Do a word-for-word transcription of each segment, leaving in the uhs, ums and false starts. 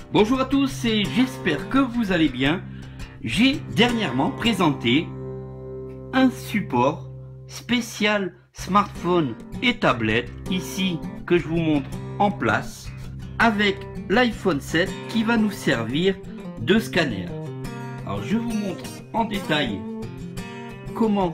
Bonjour à tous et j'espère que vous allez bien. J'ai dernièrement présenté un support spécial smartphone et tablette, ici que je vous montre en place, avec l'iPhone sept qui va nous servir de scanner. Alors je vous montre en détail comment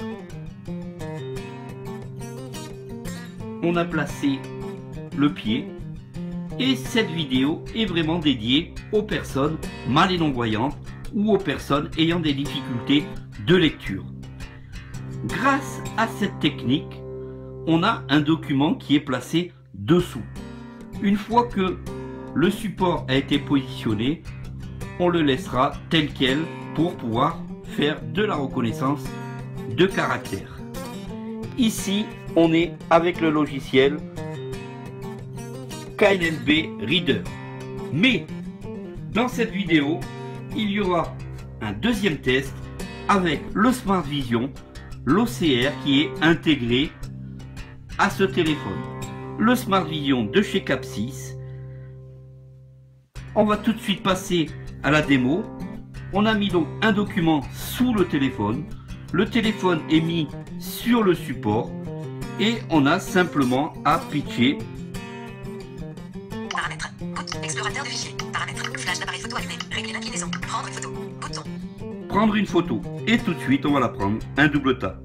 on a placé le pied. Et cette vidéo est vraiment dédiée aux personnes mal et non-voyantes ou aux personnes ayant des difficultés de lecture. Grâce à cette technique, on a un document qui est placé dessous. Une fois que le support a été positionné, on le laissera tel quel pour pouvoir faire de la reconnaissance de caractères. Ici, on est avec le logiciel K N F B Reader. Mais dans cette vidéo, il y aura un deuxième test avec le Smart Vision, l'O C R qui est intégré à ce téléphone. Le Smart Vision de chez Capsys. On va tout de suite passer à la démo. On a mis donc un document sous le téléphone. Le téléphone est mis sur le support et on a simplement à pitcher. Paramètres. Bouton. Explorateur de fichiers. Paramètres. Flash d'appareil photo allumé. Régler l'inclinaison. Prendre une photo. Bouton. Prendre une photo. Et tout de suite, on va la prendre. Un double tap.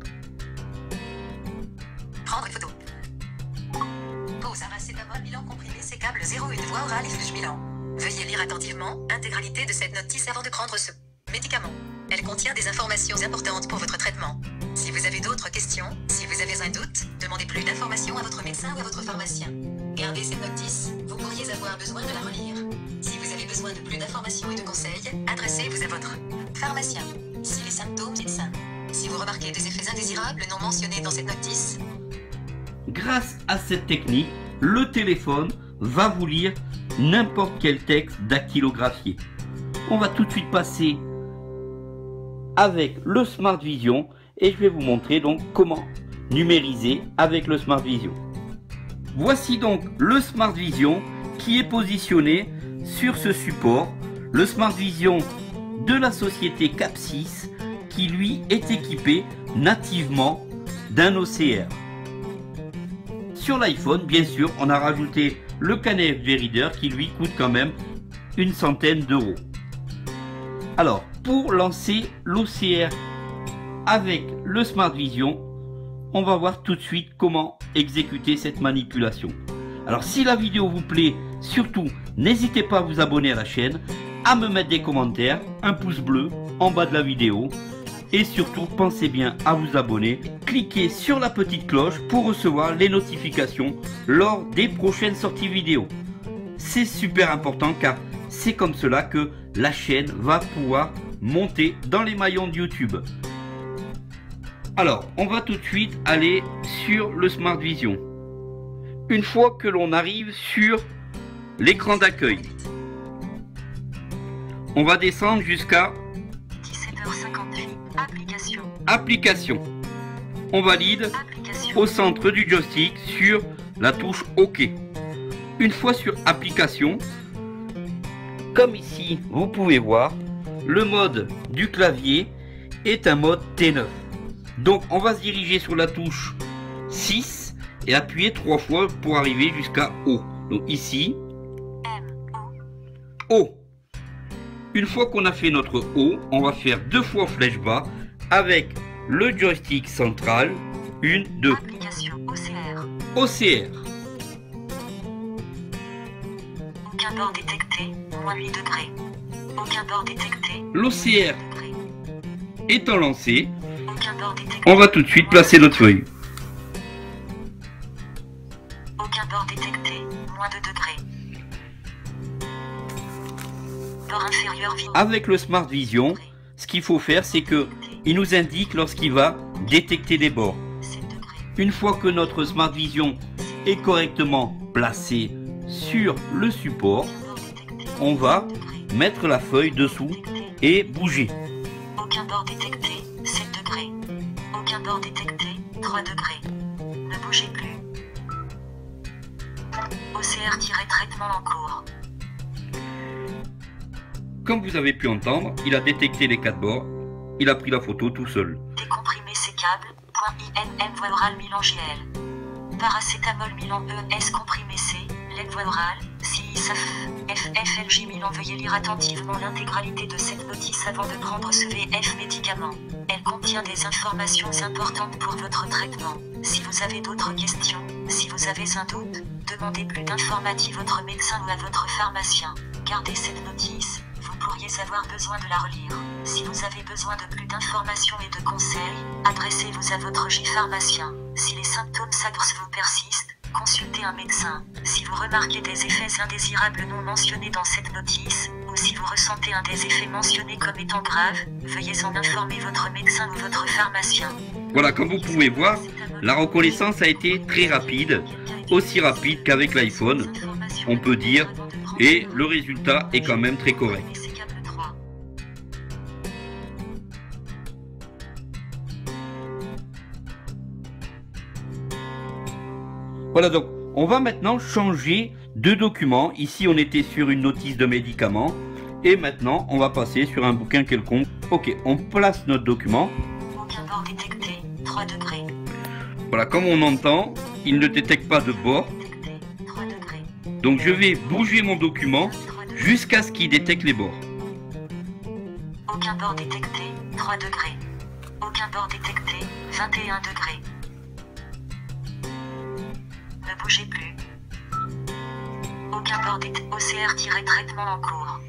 Prendre une photo. Pause. Paracétamol, bilan comprimé, ces câbles zéro, une voix orale et flèche bilan. Veuillez lire attentivement intégralité de cette notice avant de prendre ce médicament. Elle contient des informations importantes pour votre traitement. Si vous avez d'autres questions, si vous avez un doute, demandez plus d'informations à votre médecin ou à votre pharmacien. Gardez cette notice, vous pourriez avoir besoin de la relire. Si vous avez besoin de plus d'informations et de conseils, adressez-vous à votre pharmacien. Si les symptômes médecin. Si vous remarquez des effets indésirables non mentionnés dans cette notice. Grâce à cette technique, le téléphone va vous lire n'importe quel texte dactylographié. On va tout de suite passer avec le Smart Vision et je vais vous montrer donc comment numériser avec le Smart Vision. Voici donc le Smart Vision qui est positionné sur ce support, le Smart Vision de la société Capsys qui lui est équipé nativement d'un O C R. Sur l'iPhone, bien sûr, on a rajouté le K N F B Reader qui lui coûte quand même une centaine d'euros. Alors, pour lancer l'O C R avec le Smart Vision, on va voir tout de suite comment exécuter cette manipulation. Alors si la vidéo vous plaît, surtout n'hésitez pas à vous abonner à la chaîne, à me mettre des commentaires, un pouce bleu en bas de la vidéo et surtout pensez bien à vous abonner, cliquez sur la petite cloche pour recevoir les notifications lors des prochaines sorties vidéo. C'est super important car c'est comme cela que la chaîne va pouvoir monter dans les maillons de YouTube. Alors, on va tout de suite aller sur le Smart Vision. Une fois que l'on arrive sur l'écran d'accueil, on va descendre jusqu'à dix-sept heures cinquante-huit. Application. Application. On valide Application. au centre du joystick sur la touche OK. Une fois sur Application, comme ici, vous pouvez voir, le mode du clavier est un mode T neuf. Donc on va se diriger sur la touche six et appuyer trois fois pour arriver jusqu'à O. Donc ici, O. Une fois qu'on a fait notre O, on va faire deux fois flèche bas avec le joystick central. Une, deux. Application O C R. O C R. Aucun bord détecté, moins huit degrés. Aucun bord détecté. L'O C R degrés. étant lancé, Aucun bord détecté. on va tout de suite placer notre feuille. Aucun bord détecté, moins deux degrés. Bord inférieur vide. Avec le Smart Vision, ce qu'il faut faire, c'est que il nous indique lorsqu'il va détecter des bords. sept degrés. Une fois que notre Smart Vision est correctement placé sur le support, Bord détecté. on va Degrés. mettre la feuille dessous Détecté. et bouger. Aucun bord détecté, sept degrés. Aucun bord détecté, trois degrés. Ne bougez plus. O C R-traitement en cours. comme vous avez pu entendre, il a détecté les quatre bords, il a pris la photo tout seul. Décomprimer ces câbles, point INN voie orale Milan G L. Paracétamol Milan E S comprimé C, L E D voie orale, C I S F, F L J Milan. Veuillez lire attentivement l'intégralité de cette notice avant de prendre ce V F médicament. Elle contient des informations importantes pour votre traitement. Si vous avez d'autres questions, si vous avez un doute, demandez plus d'informations à votre médecin ou à votre pharmacien. Gardez cette notice, vous pourriez avoir besoin de la relire. Si vous avez besoin de plus d'informations et de conseils, adressez-vous à votre J-pharmacien. Si les symptômes s'agrèvent vous persistent, consultez un médecin. Si vous remarquez des effets indésirables non mentionnés dans cette notice, ou si vous ressentez un des effets mentionnés comme étant grave, veuillez en informer votre médecin ou votre pharmacien. Voilà, comme vous pouvez voir, la reconnaissance a été très rapide, aussi rapide qu'avec l'iPhone, on peut dire, et le résultat est quand même très correct. Voilà, donc on va maintenant changer de document. Ici on était sur une notice de médicament et maintenant on va passer sur un bouquin quelconque. Ok, on place notre document. Aucun bord détecté, trois degrés. Voilà, comme on entend, il ne détecte pas de bord. Donc je vais bouger mon document jusqu'à ce qu'il détecte les bords. Aucun bord détecté, trois degrés. Aucun bord détecté, vingt et un degrés. Ne bougez plus. Aucun bord détecté. O C R-traitement en cours.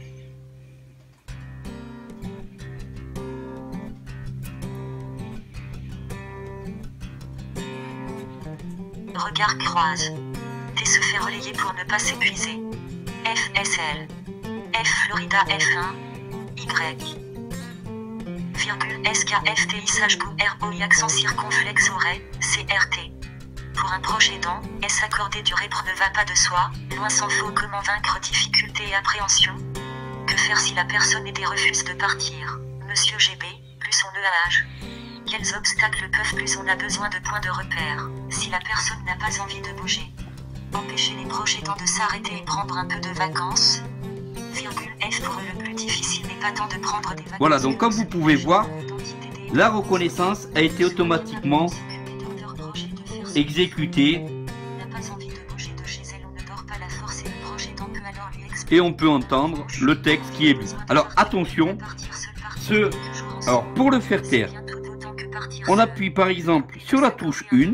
Regard croise. T se fait relayer pour ne pas s'épuiser. F S L. F Florida F un. Y. Virgule S K F T I S H G O R O I accent circonflexe aurait, C R T. Pour un proche aidant, est-ce accordé du répro ne va pas de soi, loin s'en faut. Comment vaincre difficulté et appréhension? Que faire si la personne aidée refuse de partir? Monsieur G B, plus on a âge. Quels obstacles peuvent plus on a besoin de points de repère? Si la personne n'a pas envie de bouger. Empêcher les proches aidants de s'arrêter et prendre un peu de vacances. Virgule F pour eux le plus difficile n'est pas tant de prendre des vacances. Voilà, donc comme vous pouvez voir, la reconnaissance a été automatiquement exécutée et on peut entendre le texte qui est lu. Alors attention, ce, alors pour le faire taire, on appuie par exemple sur la touche un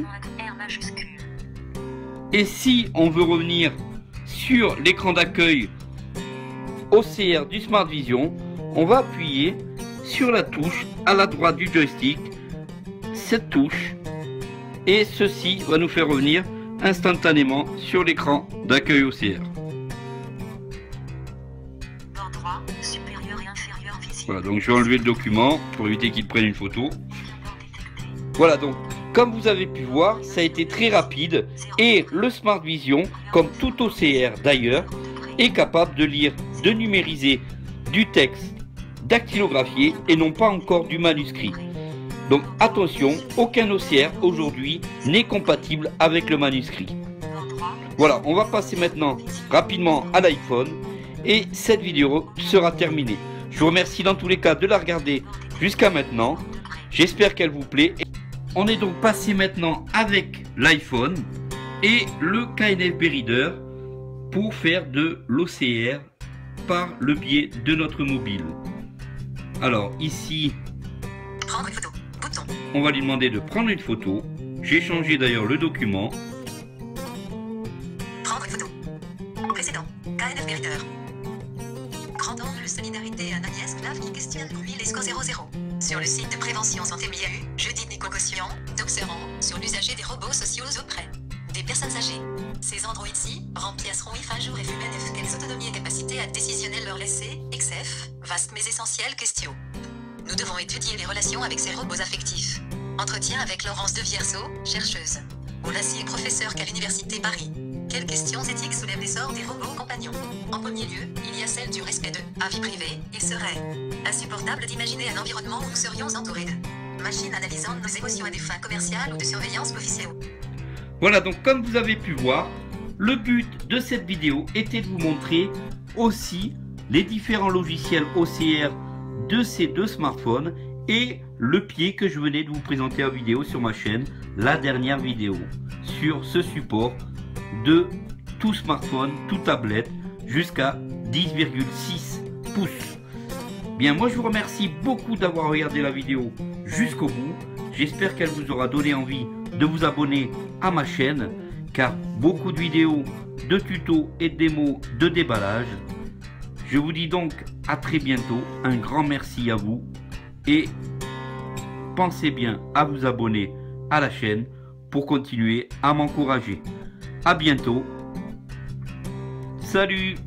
et si on veut revenir sur l'écran d'accueil O C R du Smart Vision, on va appuyer sur la touche à la droite du joystick, cette touche, et ceci va nous faire revenir instantanément sur l'écran d'accueil O C R. Voilà, donc je vais enlever le document pour éviter qu'il prenne une photo. Voilà, donc comme vous avez pu voir, ça a été très rapide et le Smart Vision, comme tout O C R d'ailleurs, est capable de lire, de numériser du texte dactylographié et non pas encore du manuscrit. Donc attention, aucun O C R aujourd'hui n'est compatible avec le manuscrit. Voilà, on va passer maintenant rapidement à l'iPhone et cette vidéo sera terminée. Je vous remercie dans tous les cas de la regarder jusqu'à maintenant. J'espère qu'elle vous plaît. On est donc passé maintenant avec l'iPhone et le K N F B Reader pour faire de l'O C R par le biais de notre mobile. Alors ici, prendre une photo, bouton. On va lui demander de prendre une photo. J'ai changé d'ailleurs le document. Prendre une photo. Précédent, K N F B Reader. Grand angle solidarité Anaïs Clave qui questionne mille Esco zéro zéro. Sur le site de prévention santé M I A U, jeudi Nico Gossuan, d'observant sur l'usager des robots sociaux auprès des personnes âgées. Ces androïdes-ci remplaceront I F un jour et F U M N F. Quelles autonomie et capacité à décisionnelle leur laisser, X F, vaste mais essentielle question. Nous devons étudier les relations avec ces robots affectifs. Entretien avec Laurence de Vierceau, chercheuse. Au Lassier, professeur qu'à l'Université Paris. Quelles questions éthiques soulèvent l'essor des robots compagnons? En premier lieu, il y a celle du respect de la vie privée. Il serait insupportable d'imaginer un environnement où nous serions entourés de machines analysant nos émotions à des fins commerciales ou de surveillance officielle. Voilà, donc comme vous avez pu voir, le but de cette vidéo était de vous montrer aussi les différents logiciels O C R de ces deux smartphones et le pied que je venais de vous présenter en vidéo sur ma chaîne, la dernière vidéo sur ce support de tout smartphone, tout tablette jusqu'à dix virgule six pouces. Bien, moi je vous remercie beaucoup d'avoir regardé la vidéo jusqu'au bout. J'espère qu'elle vous aura donné envie de vous abonner à ma chaîne, car beaucoup de vidéos, de tutos et de démos de déballage. Je vous dis donc à très bientôt, un grand merci à vous et pensez bien à vous abonner à la chaîne pour continuer à m'encourager. À bientôt. Salut!